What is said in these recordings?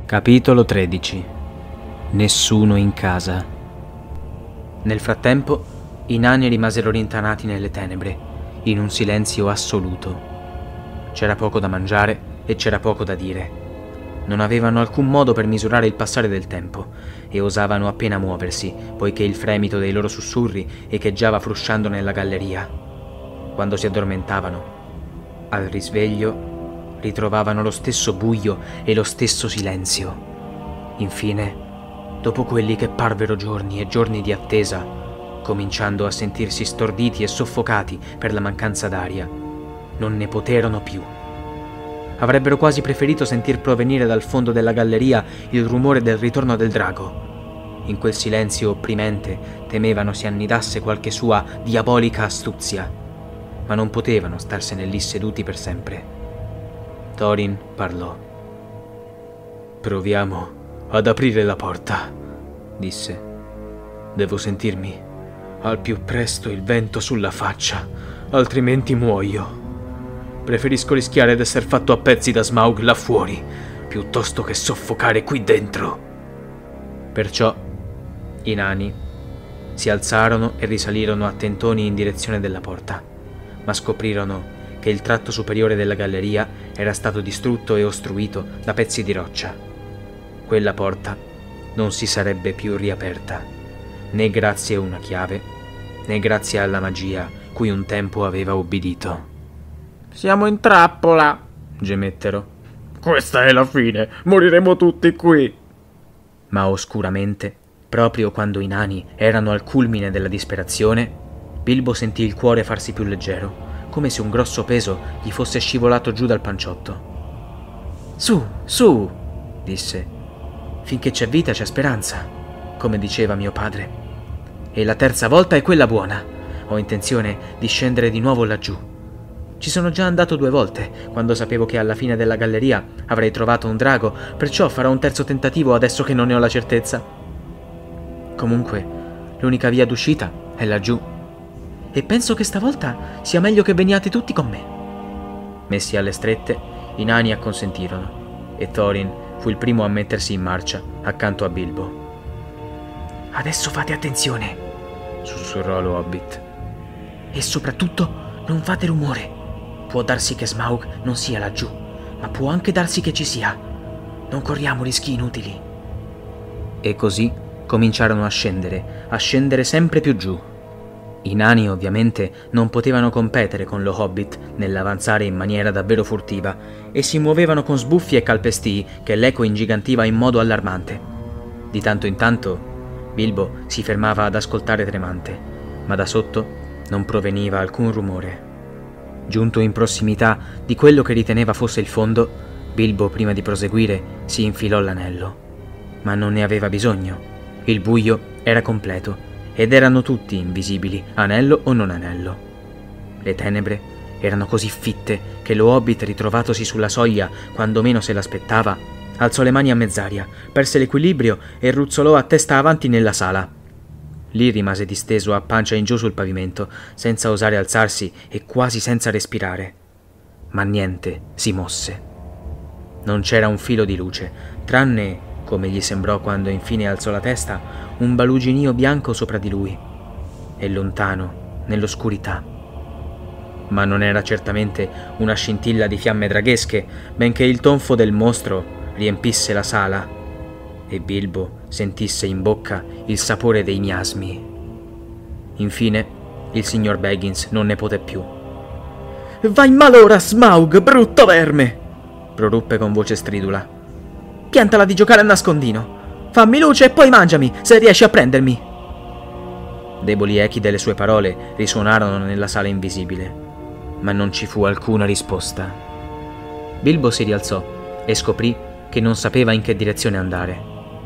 Capitolo 13. Nessuno in casa. Nel frattempo, i nani rimasero rintanati nelle tenebre, in un silenzio assoluto. C'era poco da mangiare e c'era poco da dire. Non avevano alcun modo per misurare il passare del tempo e osavano appena muoversi, poiché il fremito dei loro sussurri echeggiava frusciando nella galleria. Quando si addormentavano, al risveglio, ritrovavano lo stesso buio e lo stesso silenzio. Infine, dopo quelli che parvero giorni e giorni di attesa, cominciando a sentirsi storditi e soffocati per la mancanza d'aria, non ne poterono più. Avrebbero quasi preferito sentir provenire dal fondo della galleria il rumore del ritorno del drago. In quel silenzio opprimente temevano si annidasse qualche sua diabolica astuzia, ma non potevano starsene lì seduti per sempre. Thorin parlò. «Proviamo ad aprire la porta», disse. «Devo sentirmi al più presto il vento sulla faccia, altrimenti muoio. Preferisco rischiare d'esser fatto a pezzi da Smaug là fuori, piuttosto che soffocare qui dentro». Perciò i nani si alzarono e risalirono a tentoni in direzione della porta, ma scoprirono che il tratto superiore della galleria era stato distrutto e ostruito da pezzi di roccia. Quella porta non si sarebbe più riaperta, né grazie a una chiave, né grazie alla magia cui un tempo aveva ubbidito. «Siamo in trappola», gemettero. «Questa è la fine, moriremo tutti qui». Ma oscuramente, proprio quando i nani erano al culmine della disperazione, Bilbo sentì il cuore farsi più leggero, come se un grosso peso gli fosse scivolato giù dal panciotto. «Su, su», disse, «finché c'è vita c'è speranza, come diceva mio padre. E la terza volta è quella buona. Ho intenzione di scendere di nuovo laggiù. Ci sono già andato 2 volte, quando sapevo che alla fine della galleria avrei trovato un drago, perciò farò un terzo tentativo adesso che non ne ho la certezza. Comunque, l'unica via d'uscita è laggiù. E penso che stavolta sia meglio che veniate tutti con me». Messi alle strette, i nani acconsentirono, e Thorin fu il primo a mettersi in marcia accanto a Bilbo. «Adesso fate attenzione», sussurrò lo Hobbit. «E soprattutto non fate rumore. Può darsi che Smaug non sia laggiù, ma può anche darsi che ci sia. Non corriamo rischi inutili». E così cominciarono a scendere sempre più giù. I nani ovviamente non potevano competere con lo Hobbit nell'avanzare in maniera davvero furtiva e si muovevano con sbuffi e calpestii che l'eco ingigantiva in modo allarmante. Di tanto in tanto Bilbo si fermava ad ascoltare tremante, ma da sotto non proveniva alcun rumore. Giunto in prossimità di quello che riteneva fosse il fondo, Bilbo, prima di proseguire, si infilò l'anello. Ma non ne aveva bisogno. Il buio era completo ed erano tutti invisibili, anello o non anello. Le tenebre erano così fitte che lo Hobbit, ritrovatosi sulla soglia quando meno se l'aspettava, alzò le mani a mezz'aria, perse l'equilibrio e ruzzolò a testa avanti nella sala. Lì rimase disteso a pancia in giù sul pavimento, senza osare alzarsi e quasi senza respirare. Ma niente si mosse. Non c'era un filo di luce, tranne, come gli sembrò quando infine alzò la testa, un baluginio bianco sopra di lui, e lontano, nell'oscurità. Ma non era certamente una scintilla di fiamme draghesche, benché il tonfo del mostro riempisse la sala, e Bilbo sentisse in bocca il sapore dei miasmi. Infine, il signor Baggins non ne poté più. «Vai malora, Smaug, brutto verme!» proruppe con voce stridula. «Piantala di giocare a nascondino! Fammi luce e poi mangiami, se riesci a prendermi!» Deboli echi delle sue parole risuonarono nella sala invisibile, ma non ci fu alcuna risposta. Bilbo si rialzò e scoprì che non sapeva in che direzione andare.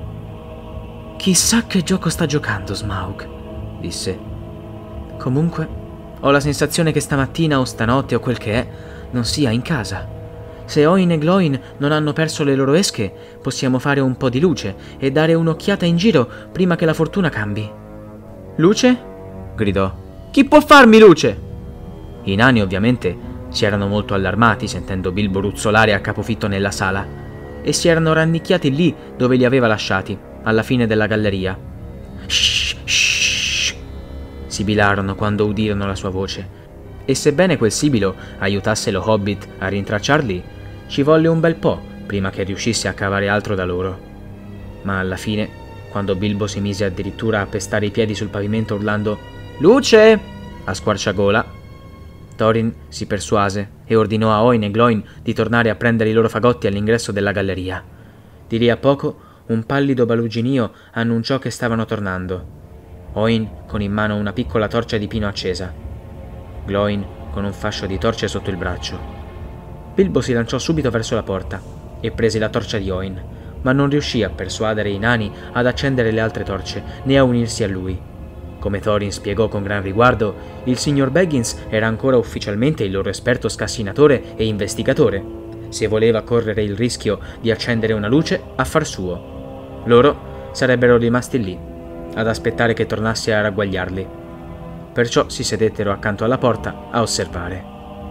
«Chissà che gioco sta giocando Smaug», disse. «Comunque, ho la sensazione che stamattina o stanotte o quel che è, non sia in casa. Se Oin e Gloin non hanno perso le loro esche, possiamo fare un po' di luce e dare un'occhiata in giro prima che la fortuna cambi». «Luce?» gridò. «Chi può farmi luce?» I nani ovviamente si erano molto allarmati sentendo Bilbo ruzzolare a capofitto nella sala e si erano rannicchiati lì dove li aveva lasciati, alla fine della galleria. Shh, shh, sibilarono quando udirono la sua voce, e sebbene quel sibilo aiutasse lo Hobbit a rintracciarli, ci volle un bel po' prima che riuscisse a cavare altro da loro. Ma alla fine, quando Bilbo si mise addirittura a pestare i piedi sul pavimento urlando «Luce!» a squarciagola, Thorin si persuase e ordinò a Oin e Gloin di tornare a prendere i loro fagotti all'ingresso della galleria. Di lì a poco un pallido baluginio annunciò che stavano tornando. Oin con in mano una piccola torcia di pino accesa, Gloin con un fascio di torce sotto il braccio. Bilbo si lanciò subito verso la porta e prese la torcia di Oin, ma non riuscì a persuadere i nani ad accendere le altre torce né a unirsi a lui. Come Thorin spiegò con gran riguardo, il signor Baggins era ancora ufficialmente il loro esperto scassinatore e investigatore. Se voleva correre il rischio di accendere una luce, affar suo. Loro sarebbero rimasti lì, ad aspettare che tornasse a ragguagliarli. Perciò si sedettero accanto alla porta a osservare.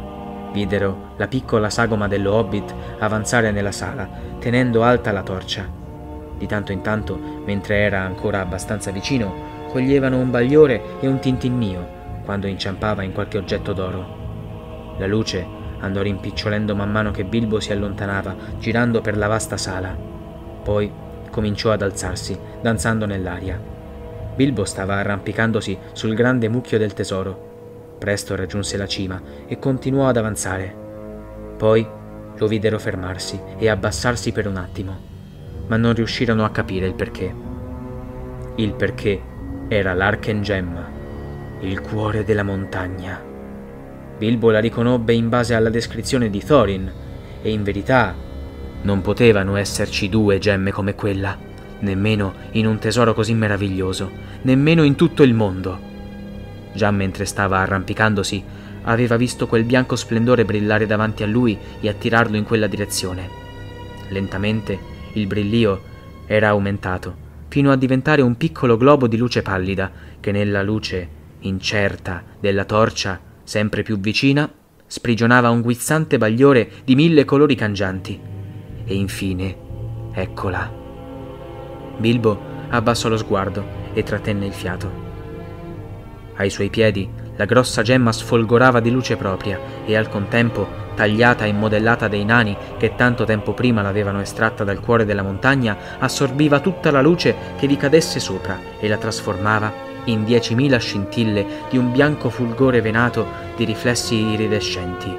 Videro la piccola sagoma dello Hobbit avanzare nella sala, tenendo alta la torcia. Di tanto in tanto, mentre era ancora abbastanza vicino, coglievano un bagliore e un tintinnio quando inciampava in qualche oggetto d'oro. La luce andò rimpicciolendo man mano che Bilbo si allontanava, girando per la vasta sala. Poi cominciò ad alzarsi, danzando nell'aria. Bilbo stava arrampicandosi sul grande mucchio del tesoro. Presto raggiunse la cima e continuò ad avanzare. Poi lo videro fermarsi e abbassarsi per un attimo, ma non riuscirono a capire il perché. Il perché era l'Arkengemma, il cuore della montagna. Bilbo la riconobbe in base alla descrizione di Thorin, e in verità non potevano esserci due gemme come quella, nemmeno in un tesoro così meraviglioso, nemmeno in tutto il mondo. Già mentre stava arrampicandosi, aveva visto quel bianco splendore brillare davanti a lui e attirarlo in quella direzione. Lentamente il brillio era aumentato, fino a diventare un piccolo globo di luce pallida che nella luce incerta della torcia, sempre più vicina, sprigionava un guizzante bagliore di 1000 colori cangianti. E infine, eccola. Bilbo abbassò lo sguardo e trattenne il fiato. Ai suoi piedi la grossa gemma sfolgorava di luce propria e al contempo, tagliata e modellata dai nani che tanto tempo prima l'avevano estratta dal cuore della montagna, assorbiva tutta la luce che vi cadesse sopra e la trasformava in 10.000 scintille di un bianco fulgore venato di riflessi iridescenti.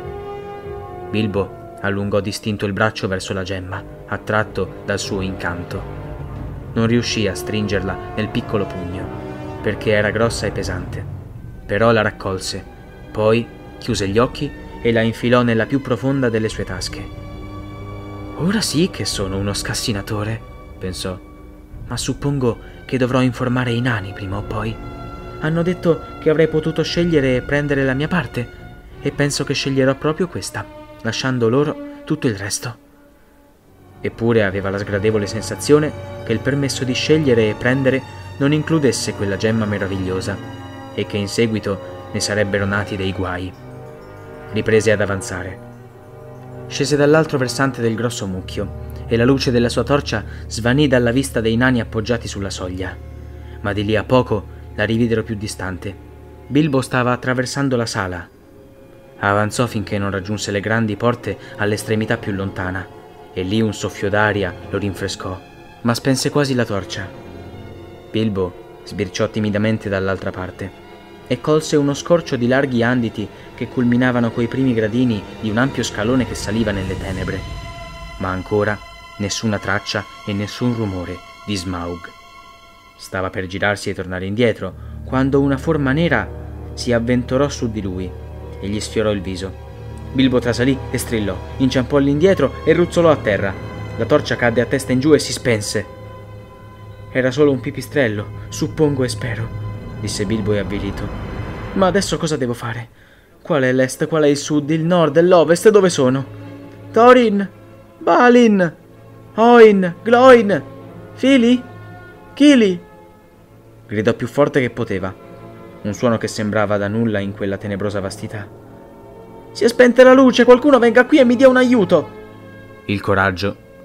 Bilbo allungò distinto il braccio verso la gemma, attratto dal suo incanto. Non riuscì a stringerla nel piccolo pugno, perché era grossa e pesante. Però la raccolse, poi chiuse gli occhi e la infilò nella più profonda delle sue tasche. «Ora sì che sono uno scassinatore», pensò, «ma suppongo che dovrò informare i nani prima o poi. Hanno detto che avrei potuto scegliere e prendere la mia parte, e penso che sceglierò proprio questa, lasciando loro tutto il resto». Eppure aveva la sgradevole sensazione che il permesso di scegliere e prendere non includesse quella gemma meravigliosa, e che in seguito ne sarebbero nati dei guai. Riprese ad avanzare. Scese dall'altro versante del grosso mucchio e la luce della sua torcia svanì dalla vista dei nani appoggiati sulla soglia. Ma di lì a poco la rividero più distante. Bilbo stava attraversando la sala. Avanzò finché non raggiunse le grandi porte all'estremità più lontana, e lì un soffio d'aria lo rinfrescò, ma spense quasi la torcia. Bilbo sbirciò timidamente dall'altra parte e colse uno scorcio di larghi anditi che culminavano coi primi gradini di un ampio scalone che saliva nelle tenebre. Ma ancora nessuna traccia e nessun rumore di Smaug. Stava per girarsi e tornare indietro, quando una forma nera si avventurò su di lui e gli sfiorò il viso. Bilbo trasalì e strillò, inciampò all'indietro e ruzzolò a terra. La torcia cadde a testa in giù e si spense. «Era solo un pipistrello, suppongo e spero», disse Bilbo e avvilito. «Ma adesso cosa devo fare? Qual è l'est, qual è il sud, il nord e l'ovest, dove sono? Thorin! Balin! Oin! Gloin! Fili! Kili!» Gridò più forte che poteva, un suono che sembrava da nulla in quella tenebrosa vastità. «Si è spenta la luce, qualcuno venga qui e mi dia un aiuto!» Il coraggio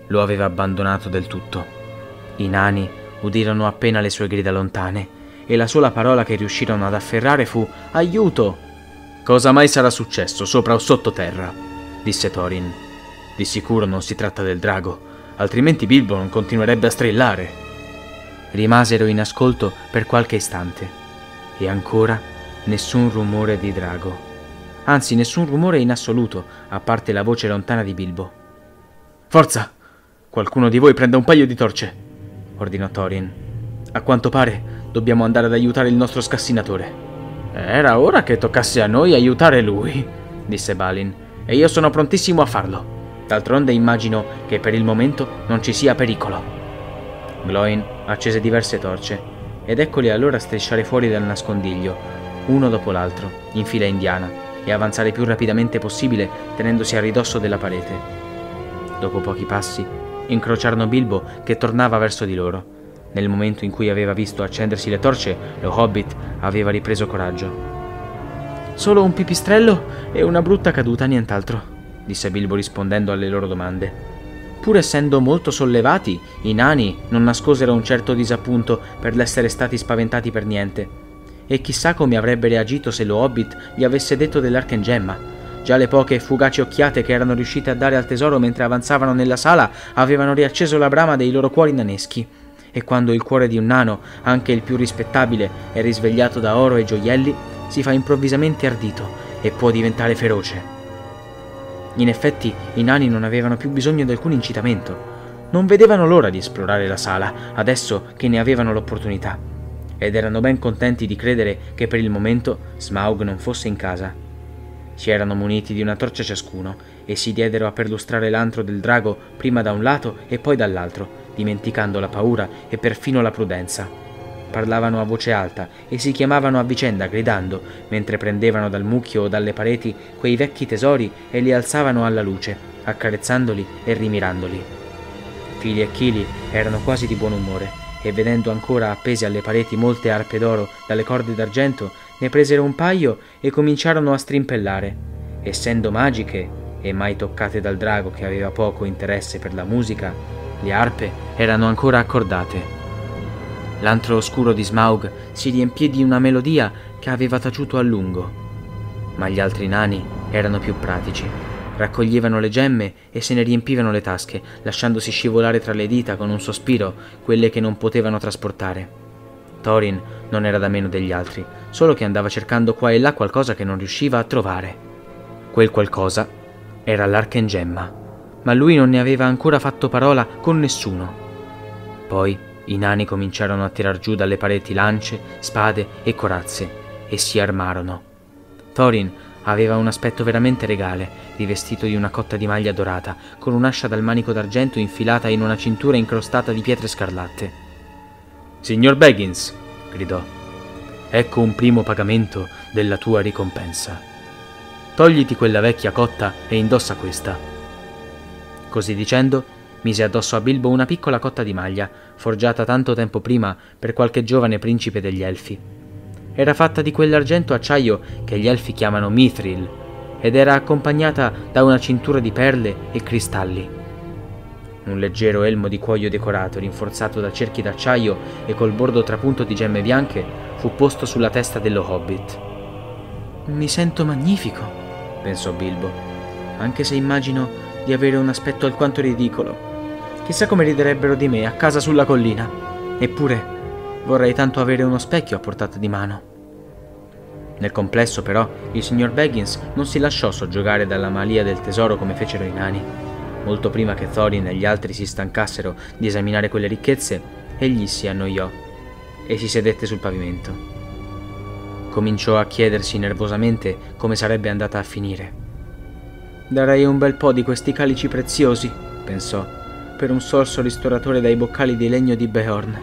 lo aveva abbandonato del tutto. I nani udirono appena le sue grida lontane e la sola parola che riuscirono ad afferrare fu «Aiuto!». «Cosa mai sarà successo, sopra o sottoterra?» disse Thorin. «Di sicuro non si tratta del drago, altrimenti Bilbo non continuerebbe a strillare». Rimasero in ascolto per qualche istante e ancora nessun rumore di drago. Anzi, nessun rumore in assoluto, a parte la voce lontana di Bilbo. «Forza! Qualcuno di voi prenda un paio di torce!» ordinò Thorin. «A quanto pare dobbiamo andare ad aiutare il nostro scassinatore». «Era ora che toccasse a noi aiutare lui», disse Balin, «e io sono prontissimo a farlo. D'altronde immagino che per il momento non ci sia pericolo». Glóin accese diverse torce, ed eccoli allora strisciare fuori dal nascondiglio, uno dopo l'altro, in fila indiana, e avanzare più rapidamente possibile tenendosi a ridosso della parete. Dopo pochi passi, incrociarono Bilbo che tornava verso di loro. Nel momento in cui aveva visto accendersi le torce, lo Hobbit aveva ripreso coraggio. «Solo un pipistrello e una brutta caduta, nient'altro», disse Bilbo rispondendo alle loro domande. Pur essendo molto sollevati, i nani non nascosero un certo disappunto per l'essere stati spaventati per niente. E chissà come avrebbe reagito se lo Hobbit gli avesse detto dell'Arcangemma. Già le poche e fugaci occhiate che erano riuscite a dare al tesoro mentre avanzavano nella sala avevano riacceso la brama dei loro cuori naneschi. E quando il cuore di un nano, anche il più rispettabile, è risvegliato da oro e gioielli, si fa improvvisamente ardito e può diventare feroce. In effetti, i nani non avevano più bisogno di alcun incitamento. Non vedevano l'ora di esplorare la sala, adesso che ne avevano l'opportunità. Ed erano ben contenti di credere che per il momento Smaug non fosse in casa. Si erano muniti di una torcia ciascuno e si diedero a perlustrare l'antro del drago prima da un lato e poi dall'altro, dimenticando la paura e perfino la prudenza. Parlavano a voce alta e si chiamavano a vicenda gridando, mentre prendevano dal mucchio o dalle pareti quei vecchi tesori e li alzavano alla luce, accarezzandoli e rimirandoli. Fili e Kili erano quasi di buon umore e vedendo ancora appese alle pareti molte arpe d'oro dalle corde d'argento, ne presero un paio e cominciarono a strimpellare. Essendo magiche e mai toccate dal drago che aveva poco interesse per la musica, le arpe erano ancora accordate. L'antro oscuro di Smaug si riempì di una melodia che aveva taciuto a lungo. Ma gli altri nani erano più pratici. Raccoglievano le gemme e se ne riempivano le tasche, lasciandosi scivolare tra le dita con un sospiro quelle che non potevano trasportare. Thorin non era da meno degli altri, solo che andava cercando qua e là qualcosa che non riusciva a trovare. Quel qualcosa era l'Arcangemma, ma lui non ne aveva ancora fatto parola con nessuno. Poi i nani cominciarono a tirar giù dalle pareti lance, spade e corazze e si armarono. Thorin aveva un aspetto veramente regale, rivestito di una cotta di maglia dorata, con un'ascia dal manico d'argento infilata in una cintura incrostata di pietre scarlatte. «Signor Baggins», gridò, «ecco un primo pagamento della tua ricompensa. Togliti quella vecchia cotta e indossa questa». Così dicendo, mise addosso a Bilbo una piccola cotta di maglia, forgiata tanto tempo prima per qualche giovane principe degli Elfi. Era fatta di quell'argento acciaio che gli Elfi chiamano mithril, ed era accompagnata da una cintura di perle e cristalli. Un leggero elmo di cuoio decorato, rinforzato da cerchi d'acciaio e col bordo trapunto di gemme bianche, fu posto sulla testa dello Hobbit. «Mi sento magnifico», pensò Bilbo, «anche se immagino di avere un aspetto alquanto ridicolo. Chissà come riderebbero di me a casa sulla collina. Eppure vorrei tanto avere uno specchio a portata di mano». Nel complesso, però, il signor Baggins non si lasciò soggiogare dalla malia del tesoro come fecero i nani. Molto prima che Thorin e gli altri si stancassero di esaminare quelle ricchezze, egli si annoiò e si sedette sul pavimento. Cominciò a chiedersi nervosamente come sarebbe andata a finire. «Darei un bel po' di questi calici preziosi», pensò, «per un sorso ristoratore dai boccali di legno di Beorn».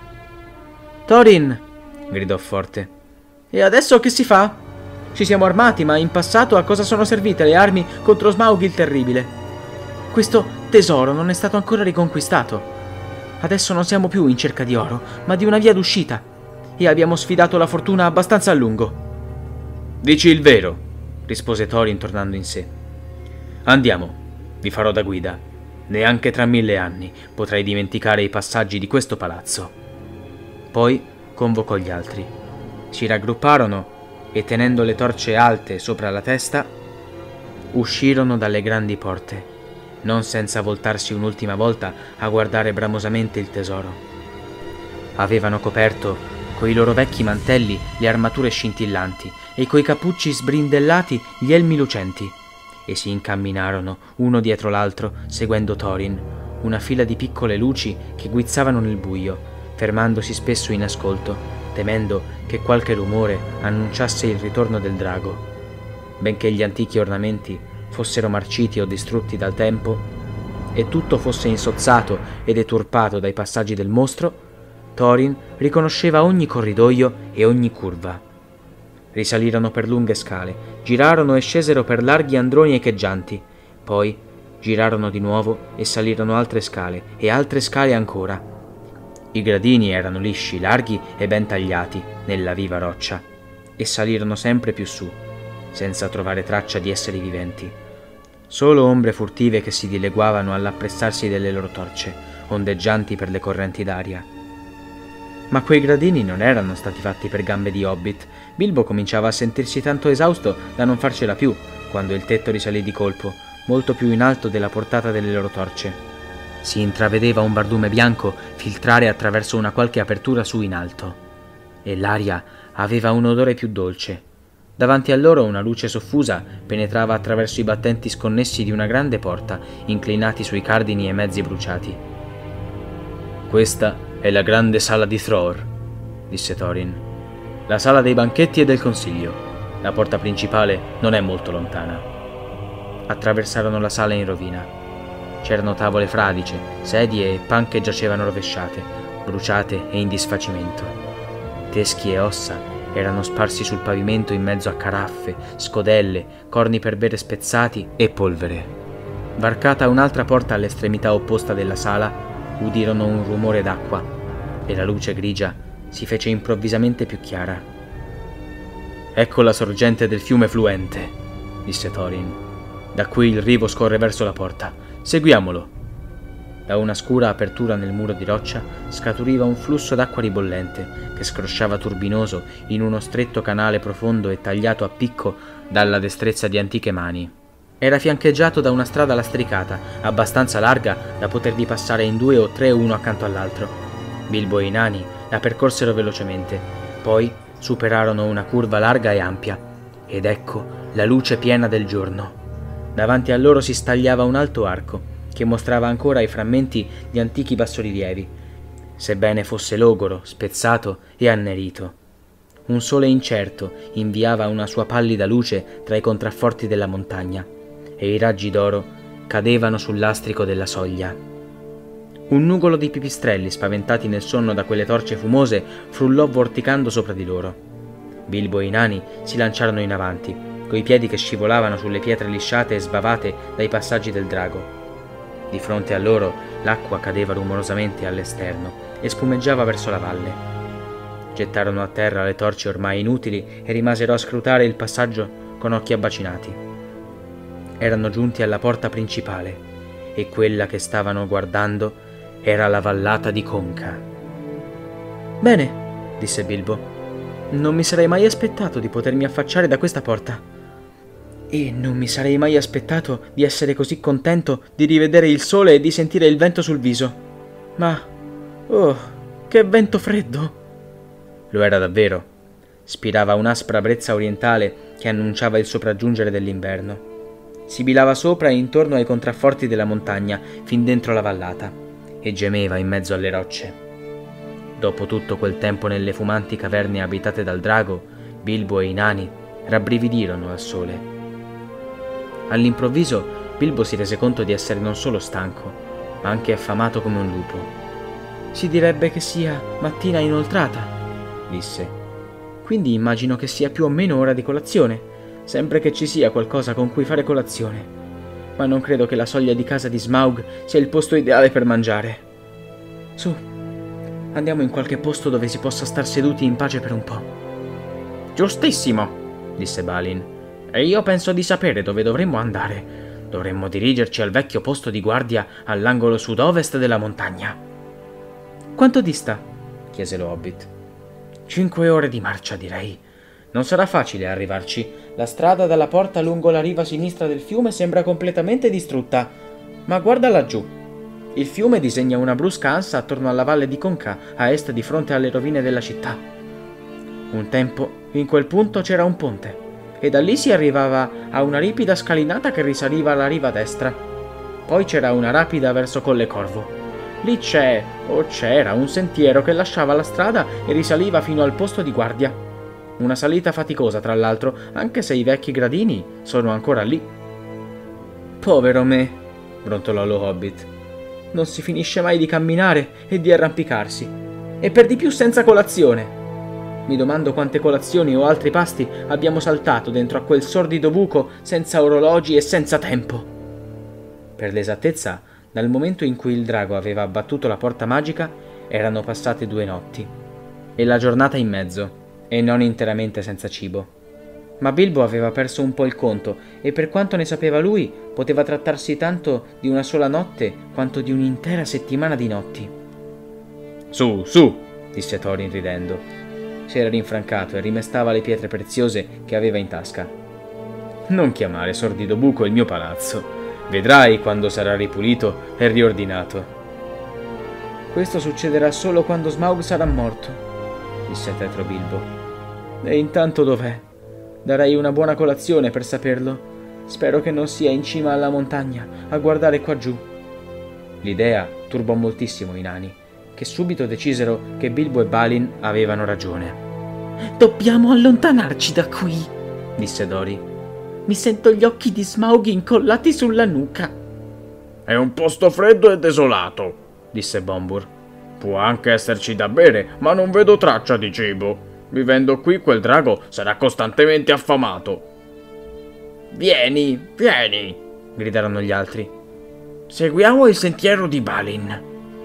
«Thorin!» gridò forte. «E adesso che si fa? Ci siamo armati, ma in passato a cosa sono servite le armi contro Smaug il Terribile? Questo tesoro non è stato ancora riconquistato. Adesso non siamo più in cerca di oro, ma di una via d'uscita, e abbiamo sfidato la fortuna abbastanza a lungo». «Dici il vero», rispose Thorin tornando in sé. «Andiamo, vi farò da guida. Neanche tra 1000 anni potrai dimenticare i passaggi di questo palazzo. Poi convocò gli altri. Si raggrupparono e, tenendo le torce alte sopra la testa, uscirono dalle grandi porte, non senza voltarsi un'ultima volta a guardare bramosamente il tesoro. Avevano coperto coi loro vecchi mantelli le armature scintillanti e coi cappucci sbrindellati gli elmi lucenti, e si incamminarono uno dietro l'altro seguendo Thorin, una fila di piccole luci che guizzavano nel buio, fermandosi spesso in ascolto, temendo che qualche rumore annunciasse il ritorno del drago. Benché gli antichi ornamenti fossero marciti o distrutti dal tempo e tutto fosse insozzato e deturpato dai passaggi del mostro, Thorin riconosceva ogni corridoio e ogni curva. Risalirono per lunghe scale, girarono e scesero per larghi androni echeggianti, poi girarono di nuovo e salirono altre scale ancora. I gradini erano lisci, larghi e ben tagliati nella viva roccia, e salirono sempre più su, senza trovare traccia di esseri viventi. Solo ombre furtive che si dileguavano all'appressarsi delle loro torce, ondeggianti per le correnti d'aria. Ma quei gradini non erano stati fatti per gambe di hobbit. Bilbo cominciava a sentirsi tanto esausto da non farcela più, quando il tetto risalì di colpo, molto più in alto della portata delle loro torce. Si intravedeva un barlume bianco filtrare attraverso una qualche apertura su in alto, e l'aria aveva un odore più dolce. Davanti a loro una luce soffusa penetrava attraverso i battenti sconnessi di una grande porta, inclinati sui cardini e mezzi bruciati. «Questa è la grande sala di Thror», disse Thorin. «La sala dei banchetti e del consiglio. La porta principale non è molto lontana». Attraversarono la sala in rovina. C'erano tavole fradice, sedie e panche giacevano rovesciate, bruciate e in disfacimento. Teschi e ossa erano sparsi sul pavimento in mezzo a caraffe, scodelle, corni per bere spezzati e polvere. Varcata un'altra porta all'estremità opposta della sala, udirono un rumore d'acqua e la luce grigia si fece improvvisamente più chiara. «Ecco la sorgente del fiume fluente», disse Thorin. «Da qui il rivo scorre verso la porta. Seguiamolo». Da una scura apertura nel muro di roccia scaturiva un flusso d'acqua ribollente che scrosciava turbinoso in uno stretto canale profondo e tagliato a picco dalla destrezza di antiche mani. Era fiancheggiato da una strada lastricata, abbastanza larga da potervi passare in 2 o 3 uno accanto all'altro. Bilbo e i nani la percorsero velocemente, poi superarono una curva larga e ampia, ed ecco la luce piena del giorno. Davanti a loro si stagliava un alto arco, che mostrava ancora i frammenti di antichi bassorilievi, sebbene fosse logoro, spezzato e annerito. Un sole incerto inviava una sua pallida luce tra i contrafforti della montagna, e i raggi d'oro cadevano sul lastrico della soglia. Un nugolo di pipistrelli, spaventati nel sonno da quelle torce fumose, frullò vorticando sopra di loro. Bilbo e i nani si lanciarono in avanti, coi piedi che scivolavano sulle pietre lisciate e sbavate dai passaggi del drago. Di fronte a loro l'acqua cadeva rumorosamente all'esterno e spumeggiava verso la valle. Gettarono a terra le torce ormai inutili e rimasero a scrutare il passaggio con occhi abbacinati. Erano giunti alla porta principale, e quella che stavano guardando era la vallata di Conca. «Bene», disse Bilbo, «non mi sarei mai aspettato di potermi affacciare da questa porta. E non mi sarei mai aspettato di essere così contento di rivedere il sole e di sentire il vento sul viso. Ma, oh, che vento freddo!» Lo era davvero. Spirava un'aspra brezza orientale che annunciava il sopraggiungere dell'inverno. Sibilava sopra e intorno ai contrafforti della montagna, fin dentro la vallata, e gemeva in mezzo alle rocce. Dopo tutto quel tempo nelle fumanti caverne abitate dal drago, Bilbo e i nani rabbrividirono al sole. All'improvviso Bilbo si rese conto di essere non solo stanco, ma anche affamato come un lupo. «Si direbbe che sia mattina inoltrata», disse. «Quindi immagino che sia più o meno ora di colazione, sempre che ci sia qualcosa con cui fare colazione. Ma non credo che la soglia di casa di Smaug sia il posto ideale per mangiare. Su, andiamo in qualche posto dove si possa star seduti in pace per un po'». «Giustissimo», disse Balin. «E io penso di sapere dove dovremmo andare. Dovremmo dirigerci al vecchio posto di guardia all'angolo sud-ovest della montagna. Quanto dista? Chiese lo Hobbit. 5 ore di marcia, direi. Non sarà facile arrivarci. La strada dalla porta lungo la riva sinistra del fiume sembra completamente distrutta. Ma guarda laggiù. Il fiume disegna una brusca ansa attorno alla valle di Conca, a est di fronte alle rovine della città. Un tempo, in quel punto c'era un ponte, e da lì si arrivava a una ripida scalinata che risaliva alla riva destra. Poi c'era una rapida verso Colle Corvo. Lì c'era un sentiero che lasciava la strada e risaliva fino al posto di guardia. Una salita faticosa, tra l'altro, anche se i vecchi gradini sono ancora lì. Povero me, brontolò lo Hobbit. Non si finisce mai di camminare e di arrampicarsi, e per di più senza colazione. Mi domando quante colazioni o altri pasti abbiamo saltato dentro a quel sordido buco senza orologi e senza tempo. Per l'esattezza, dal momento in cui il drago aveva abbattuto la porta magica, erano passate 2 notti, e la giornata in mezzo, e non interamente senza cibo. Ma Bilbo aveva perso un po' il conto, e per quanto ne sapeva lui, poteva trattarsi tanto di una sola notte quanto di un'intera settimana di notti. Su, su, disse Thorin ridendo. Si era rinfrancato e rimestava le pietre preziose che aveva in tasca. Non chiamare sordido buco il mio palazzo. Vedrai quando sarà ripulito e riordinato. Questo succederà solo quando Smaug sarà morto, disse tetro Bilbo. E intanto dov'è? Darei una buona colazione per saperlo. Spero che non sia in cima alla montagna, a guardare qua giù. L'idea turbò moltissimo i nani, che subito decisero che Bilbo e Balin avevano ragione. «Dobbiamo allontanarci da qui», disse Dori. «Mi sento gli occhi di Smaug incollati sulla nuca». «È un posto freddo e desolato», disse Bombur. «Può anche esserci da bere, ma non vedo traccia di cibo. Vivendo qui quel drago sarà costantemente affamato». «Vieni, vieni», gridarono gli altri. «Seguiamo il sentiero di Balin».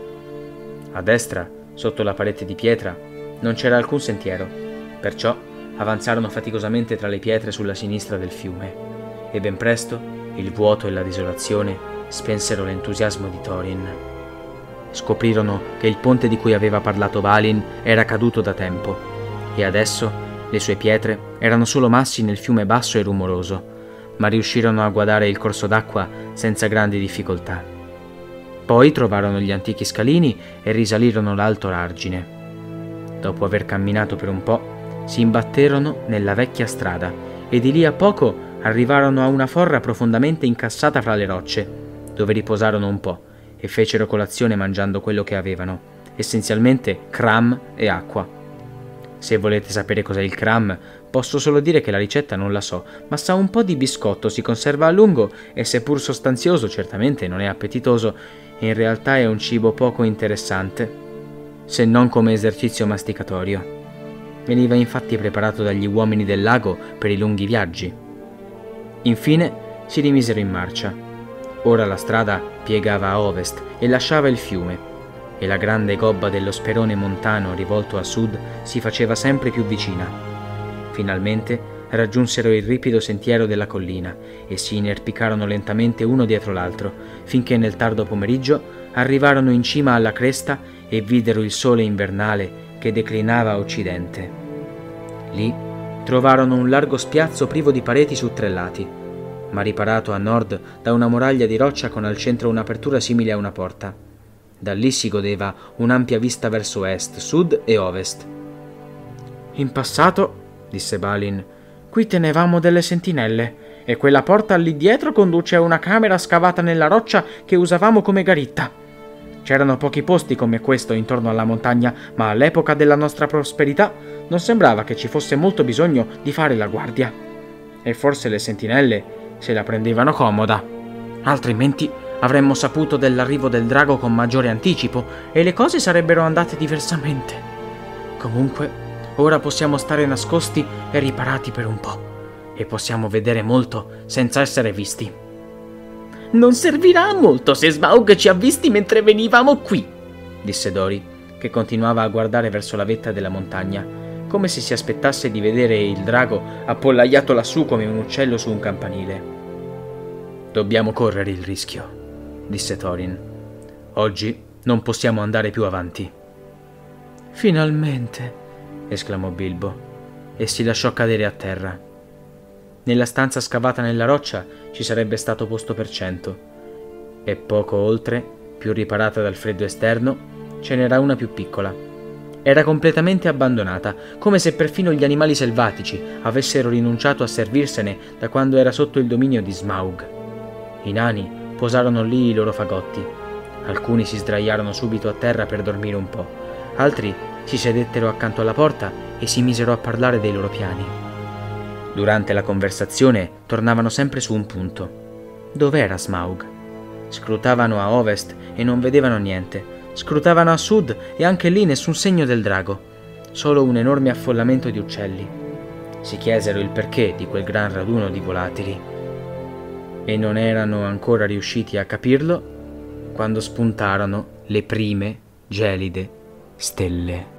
A destra, sotto la parete di pietra, non c'era alcun sentiero, perciò avanzarono faticosamente tra le pietre sulla sinistra del fiume, e ben presto il vuoto e la desolazione spensero l'entusiasmo di Thorin. Scoprirono che il ponte di cui aveva parlato Balin era caduto da tempo, e adesso le sue pietre erano solo massi nel fiume basso e rumoroso, ma riuscirono a guardare il corso d'acqua senza grandi difficoltà. Poi trovarono gli antichi scalini e risalirono l'alto argine. Dopo aver camminato per un po', si imbatterono nella vecchia strada e di lì a poco arrivarono a una forra profondamente incassata fra le rocce, dove riposarono un po' e fecero colazione mangiando quello che avevano, essenzialmente cram e acqua. Se volete sapere cos'è il cram, posso solo dire che la ricetta non la so, ma sa un po' di biscotto, si conserva a lungo e seppur sostanzioso certamente non è appetitoso. In realtà è un cibo poco interessante, se non come esercizio masticatorio. Veniva infatti preparato dagli uomini del lago per i lunghi viaggi. Infine si rimisero in marcia. Ora la strada piegava a ovest e lasciava il fiume, e la grande gobba dello sperone montano rivolto a sud si faceva sempre più vicina. Finalmente raggiunsero il ripido sentiero della collina e si inerpicarono lentamente uno dietro l'altro, finché nel tardo pomeriggio arrivarono in cima alla cresta e videro il sole invernale che declinava a occidente. Lì trovarono un largo spiazzo privo di pareti su 3 lati, ma riparato a nord da una muraglia di roccia con al centro un'apertura simile a una porta. Da lì si godeva un'ampia vista verso est, sud e ovest. «In passato», disse Balin, «qui tenevamo delle sentinelle, e quella porta lì dietro conduce a una camera scavata nella roccia che usavamo come garitta. C'erano pochi posti come questo intorno alla montagna, ma all'epoca della nostra prosperità non sembrava che ci fosse molto bisogno di fare la guardia. E forse le sentinelle se la prendevano comoda. Altrimenti avremmo saputo dell'arrivo del drago con maggiore anticipo e le cose sarebbero andate diversamente. Comunque, ora possiamo stare nascosti e riparati per un po', e possiamo vedere molto senza essere visti». «Non servirà a molto se Smaug ci ha visti mentre venivamo qui», disse Dori, che continuava a guardare verso la vetta della montagna, come se si aspettasse di vedere il drago appollaiato lassù come un uccello su un campanile. Dobbiamo correre il rischio, disse Thorin. Oggi non possiamo andare più avanti. Finalmente, esclamò Bilbo, e si lasciò cadere a terra. Nella stanza scavata nella roccia ci sarebbe stato posto per 100, e poco oltre, più riparata dal freddo esterno, ce n'era una più piccola. Era completamente abbandonata, come se perfino gli animali selvatici avessero rinunciato a servirsene da quando era sotto il dominio di Smaug. I nani posarono lì i loro fagotti. Alcuni si sdraiarono subito a terra per dormire un po', altri si sedettero accanto alla porta e si misero a parlare dei loro piani. Durante la conversazione tornavano sempre su un punto. Dov'era Smaug? Scrutavano a ovest e non vedevano niente. Scrutavano a sud e anche lì nessun segno del drago, solo un enorme affollamento di uccelli. Si chiesero il perché di quel gran raduno di volatili e non erano ancora riusciti a capirlo quando spuntarono le prime gelide stelle.